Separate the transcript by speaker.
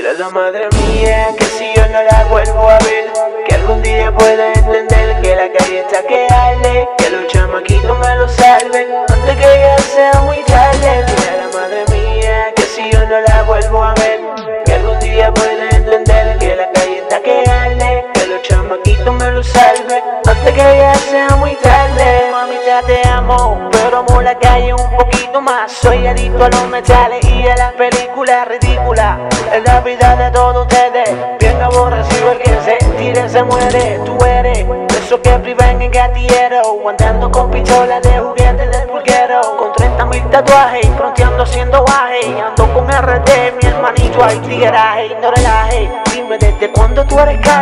Speaker 1: Dile a la madre mía que si yo no la vuelvo a ver, que algún día pueda entender que la calle está que arde, que los chamaquitos me lo salven antes que ya sea muy tarde. Dile a la madre mía que si yo no la vuelvo a ver, que algún día pueda entender que la calle está que arde, que los chamaquitos me lo salven antes que ya sea muy tarde. Mamita te amo, pero amo la calle un poquito más. Soy adicto a los metales y a las películas ridículas. En la vida de todos ustedes, bien aborrecido el que se tire se muere. Tú eres de esos que privan en gatillero, andando con pistolas de juguete del pulguero, con 30.000 tatuajes y fronteando haciendo guaje. Ando con RD, mi hermanito, hay tigueraje, no relaje. Dime desde cuándo tú eres calle.